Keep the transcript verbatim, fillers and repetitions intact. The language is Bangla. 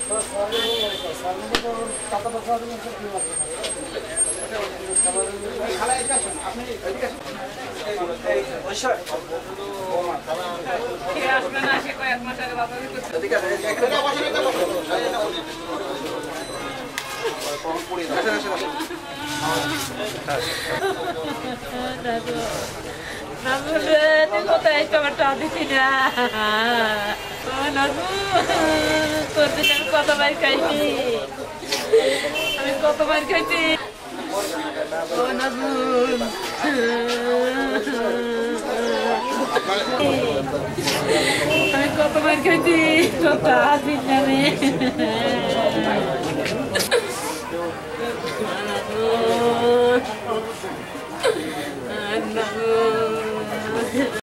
কোথায় টমেটো দিচ্ছি না তোর দিন আমি কতবার খাইছি আমি কতবার খাইছি ও নাজুন আমি কতবার খাইছি কত আসিস আমি